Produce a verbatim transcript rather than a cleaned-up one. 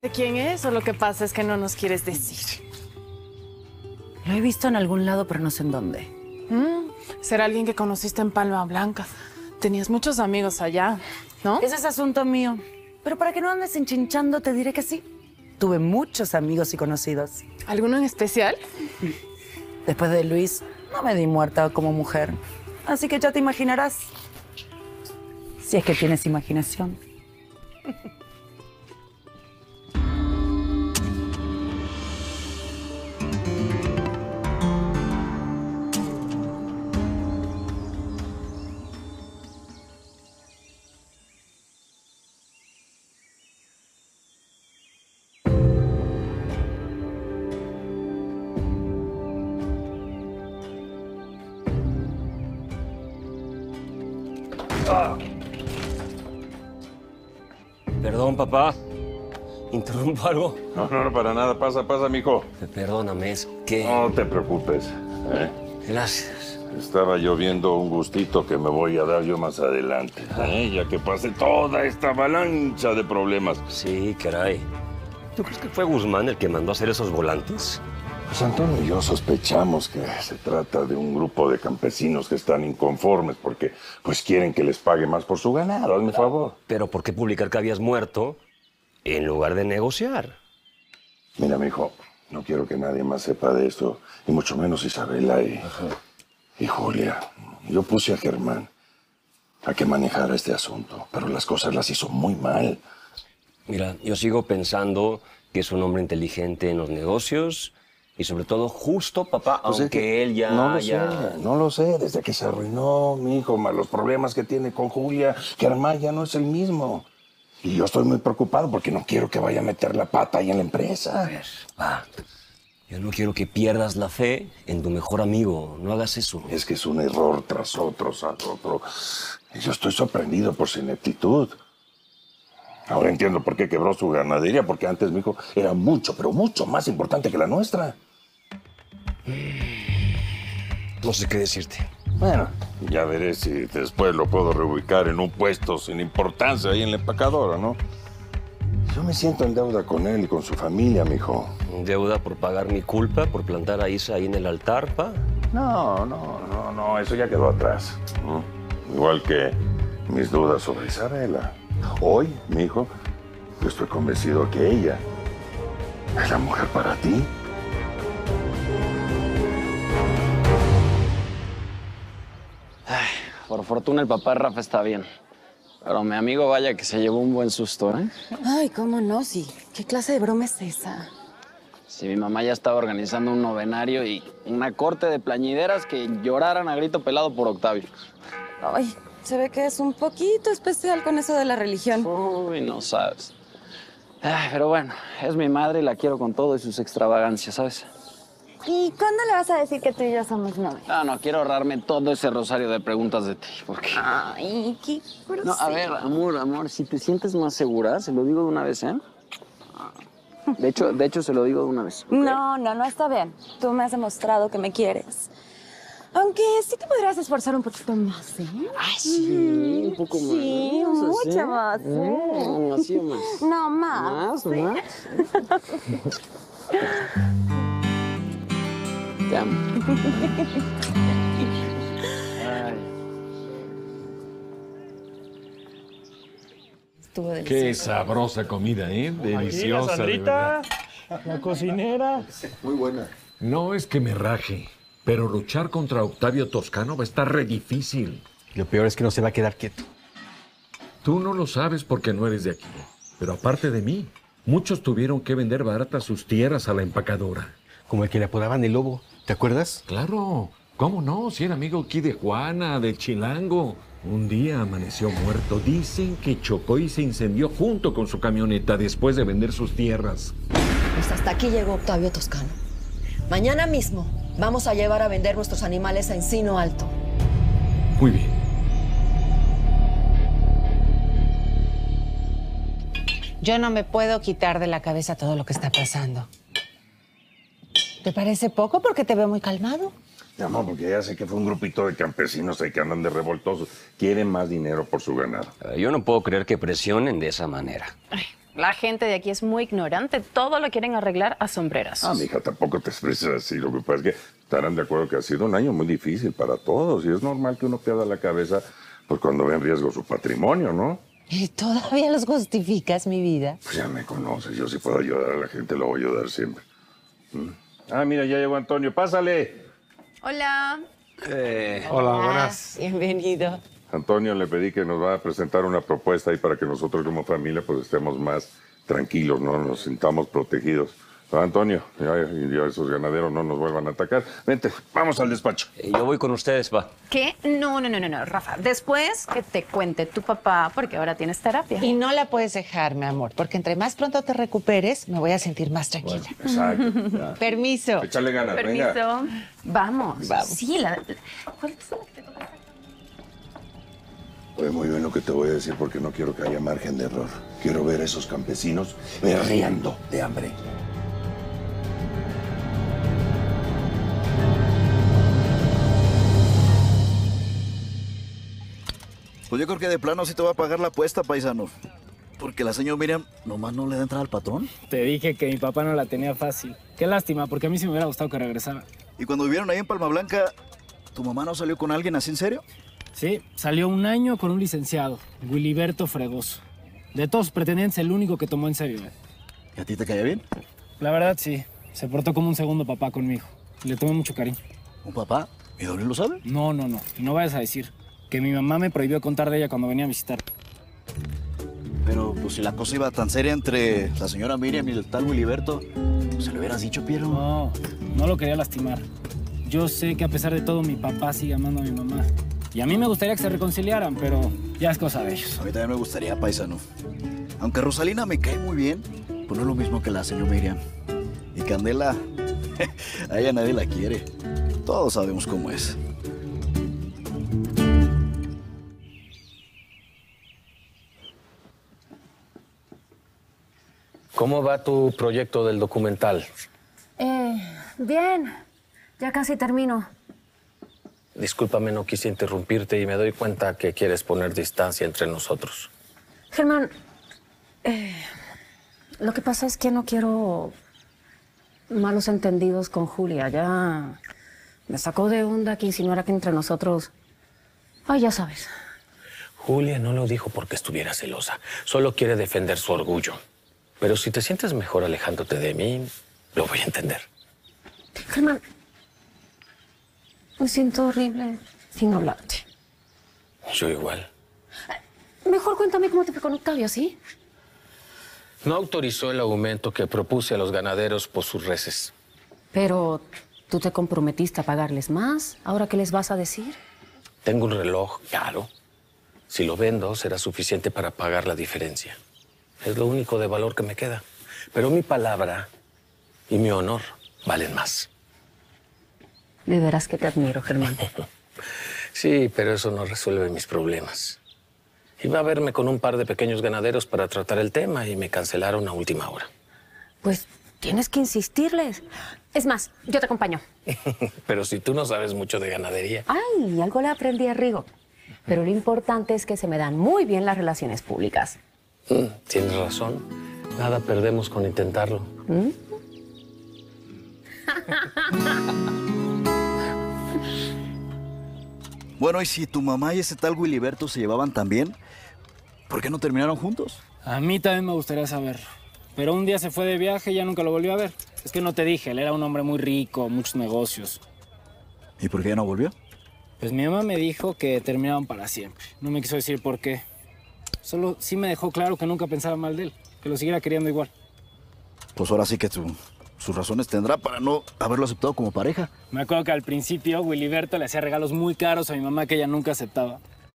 ¿De quién es o lo que pasa es que no nos quieres decir? Lo he visto en algún lado, pero no sé en dónde. Mm, será alguien que conociste en Palma Blanca. Tenías muchos amigos allá, ¿no? Ese es asunto mío. Pero para que no andes enchinchando, te diré que sí. Tuve muchos amigos y conocidos. ¿Alguno en especial? Después de Luis, no me di muerta como mujer. Así que ya te imaginarás. Si es que tienes imaginación. Ah. Perdón, papá. ¿Interrumpo algo? No, no, no, para nada. Pasa, pasa, mijo. Perdóname, es que... No te preocupes. ¿eh? Gracias. Estaba yo viendo un gustito que me voy a dar yo más adelante, ¿eh? Ya que pase toda esta avalancha de problemas. Sí, caray. ¿Tú crees que fue Guzmán el que mandó a hacer esos volantes? Pues Antonio y yo sospechamos que se trata de un grupo de campesinos que están inconformes porque pues quieren que les pague más por su ganado, hazme favor. Pero ¿por qué publicar que habías muerto en lugar de negociar? Mira, mijo, no quiero que nadie más sepa de esto, y mucho menos Isabela y, y Julia. Yo puse a Germán a que manejara este asunto, pero las cosas las hizo muy mal. Mira, yo sigo pensando que es un hombre inteligente en los negocios y sobre todo justo, papá, Pues aunque es que él ya... No lo ya... sé, no lo sé. Desde que se arruinó, mi hijo, más los problemas que tiene con Julia, Germán ya no es el mismo. Y yo estoy muy preocupado porque no quiero que vaya a meter la pata ahí en la empresa. A ver, pa, yo no quiero que pierdas la fe en tu mejor amigo. No hagas eso. Es que es un error tras otro, tras otro. Y yo estoy sorprendido por su ineptitud. Ahora entiendo por qué quebró su ganadería, porque antes, mi hijo, era mucho, pero mucho más importante que la nuestra. No sé qué decirte. Bueno, ya veré si después lo puedo reubicar en un puesto sin importancia ahí en la empacadora, ¿no? Yo me siento en deuda con él y con su familia, mijo. ¿Deuda por pagar mi culpa, por plantar a Isa ahí en el altar, pa? No, no, no, no, eso ya quedó atrás. ¿no? Igual que mis dudas sobre Isabela. Hoy, mijo, yo estoy convencido que ella es la mujer para ti. Ay, por fortuna el papá de Rafa está bien. Pero mi amigo vaya que se llevó un buen susto, ¿eh? Ay, cómo no, sí. ¿Qué clase de broma es esa? Sí, mi mamá ya estaba organizando un novenario y una corte de plañideras que lloraran a grito pelado por Octavio. Ay, se ve que es un poquito especial con eso de la religión. Uy, no sabes. Ay, pero bueno, es mi madre y la quiero con todo y sus extravagancias, ¿sabes? ¿Y cuándo le vas a decir que tú y yo somos novios? No, no, quiero ahorrarme todo ese rosario de preguntas de ti, porque... Ay, qué grosero. No, a ver, amor, amor, si te sientes más segura, se lo digo de una vez, ¿eh? De hecho, de hecho, se lo digo de una vez. ¿Okay? No, no, no está bien. Tú me has demostrado que me quieres. Aunque sí te podrías esforzar un poquito más, ¿eh? Ay, sí, un poco más. Sí, mucho ¿así? más, ¿eh? Mm, así o más. No, más. ¿Más? ¿sí? ¿Más? Te amo. Ay. Estuvo delicioso. Qué sabrosa comida, ¿eh? Deliciosa. Aquí, Sandrita, de verdad. la cocinera. Muy buena. No es que me raje, pero luchar contra Octavio Toscano va a estar re difícil. Lo peor es que no se va a quedar quieto. Tú no lo sabes porque no eres de aquí. Pero aparte de mí, muchos tuvieron que vender baratas sus tierras a la empacadora. Como el que le apodaban el lobo, ¿te acuerdas? Claro. ¿Cómo no? Si era amigo aquí de Juana, de Chilango. Un día amaneció muerto. Dicen que chocó y se incendió junto con su camioneta después de vender sus tierras. Pues hasta aquí llegó Octavio Toscano. Mañana mismo vamos a llevar a vender nuestros animales a Encino Alto. Muy bien. Yo no me puedo quitar de la cabeza todo lo que está pasando. ¿Te parece poco porque te veo muy calmado? No, porque ya sé que fue un grupito de campesinos ahí que andan de revoltosos. Quieren más dinero por su ganado. Yo no puedo creer que presionen de esa manera. Ay, La gente de aquí es muy ignorante. Todo lo quieren arreglar a sombreras. Ah, mija, tampoco te expreses así. Lo que pasa es que estarán de acuerdo que ha sido un año muy difícil para todos. Y es normal que uno pierda la cabeza pues cuando ve en riesgo su patrimonio, ¿no? ¿Y todavía los justificas, mi vida? Pues ya me conoces. Yo si puedo ayudar a la gente, lo voy a ayudar siempre. ¿Mm? Ah, mira, ya llegó Antonio. ¡Pásale! Hola. Eh, Hola, buenas. Bienvenido. Antonio, le pedí que nos va a presentar una propuesta ahí para que nosotros como familia pues estemos más tranquilos, ¿no? Nos sintamos protegidos. Ah, Antonio, ya, ya esos ganaderos no nos vuelvan a atacar. Vente, vamos al despacho. Eh, yo voy con ustedes, pa. ¿Qué? No, no, no, no, no, Rafa. Después que te cuente tu papá, porque ahora tienes terapia. Y no la puedes dejar, mi amor, porque entre más pronto te recuperes, me voy a sentir más tranquila. Bueno, exacto. Ya. Permiso. Échale ganas, Permiso. venga. Vamos. Vamos. Sí, la... ¿Cuál es la que te toca? Oye, muy bien lo que te voy a decir porque no quiero que haya margen de error. Quiero ver a esos campesinos berreando de hambre. Pues yo creo que de plano sí te va a pagar la apuesta, paisano. Porque la señora Miriam nomás no le da entrada al patrón. Te dije que mi papá no la tenía fácil. Qué lástima, porque a mí sí me hubiera gustado que regresara. Y cuando vivieron ahí en Palma Blanca, ¿tu mamá no salió con alguien así en serio? Sí, salió un año con un licenciado, Wiliberto Fregoso. De todos sus pretendientes, el único que tomó en serio. ¿eh? ¿Y a ti te caía bien? La verdad, sí. Se portó como un segundo papá conmigo. Le tomé mucho cariño. ¿Un papá? ¿Y Gabriel lo sabe? No, no, no. Y no vayas a decir que mi mamá me prohibió contar de ella cuando venía a visitar. Pero pues si la cosa iba tan seria entre la señora Miriam y el tal Wiliberto, pues, se lo hubieras dicho, Piero. No, no lo quería lastimar. Yo sé que a pesar de todo mi papá sigue amando a mi mamá. Y a mí me gustaría que se reconciliaran, pero ya es cosa de ellos. A mí también me gustaría, paisano. Aunque Rosalina me cae muy bien, pues no es lo mismo que la señora Miriam. Y Candela, a ella nadie la quiere. Todos sabemos cómo es. ¿Cómo va tu proyecto del documental? Eh, bien. Ya casi termino. Discúlpame, no quise interrumpirte y me doy cuenta que quieres poner distancia entre nosotros. Germán, eh, lo que pasa es que no quiero malos entendidos con Julia. Ya me sacó de onda que insinuara que entre nosotros... Ay, ya sabes. Julia no lo dijo porque estuviera celosa. Solo quiere defender su orgullo. Pero si te sientes mejor alejándote de mí, lo voy a entender. Germán, me siento horrible sin hablarte. Yo igual. Mejor cuéntame cómo te fue con Octavio, ¿sí? No autorizó el aumento que propuse a los ganaderos por sus reses. Pero tú te comprometiste a pagarles más. ¿Ahora qué les vas a decir? Tengo un reloj caro. Si lo vendo, será suficiente para pagar la diferencia. Es lo único de valor que me queda. Pero mi palabra y mi honor valen más. De veras que te admiro, Germán. Sí, pero eso no resuelve mis problemas. Iba a verme con un par de pequeños ganaderos para tratar el tema y me cancelaron a última hora. Pues tienes que insistirles. Es más, yo te acompaño. Pero si tú no sabes mucho de ganadería. Ay, algo le aprendí a Rigo. Pero lo importante es que se me dan muy bien las relaciones públicas. Mm, tienes razón. Nada perdemos con intentarlo. ¿Mm? Bueno, y si tu mamá y ese tal Wiliberto se llevaban tan bien, ¿por qué no terminaron juntos? A mí también me gustaría saber. Pero un día se fue de viaje y ya nunca lo volvió a ver. Es que no te dije, él era un hombre muy rico, muchos negocios. ¿Y por qué ya no volvió? Pues mi mamá me dijo que terminaban para siempre. No me quiso decir por qué. Solo sí me dejó claro que nunca pensaba mal de él, que lo siguiera queriendo igual. Pues ahora sí que tu, sus razones tendrá para no haberlo aceptado como pareja. Me acuerdo que al principio Wiliberto le hacía regalos muy caros a mi mamá que ella nunca aceptaba.